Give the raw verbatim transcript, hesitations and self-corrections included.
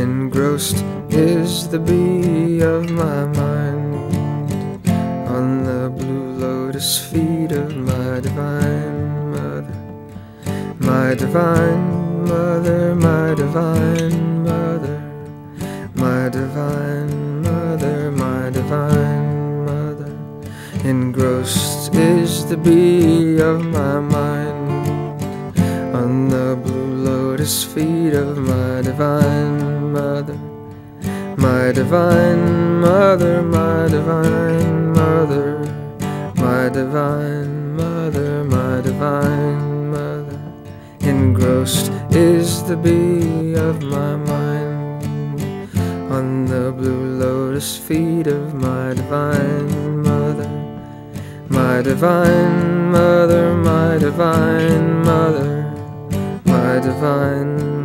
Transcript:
Engrossed is the bee of my mind on the blue lotus feet of my divine mother, my divine mother, my divine mother, my divine mother, my divine mother. Engrossed is the bee of my mind on the blue lotus feet of my divine mother, my divine mother, my divine mother, my divine mother, my divine mother. Engrossed is the bee of my mind on the blue lotus feet of my divine mother, my divine mother, my divine mother, my divine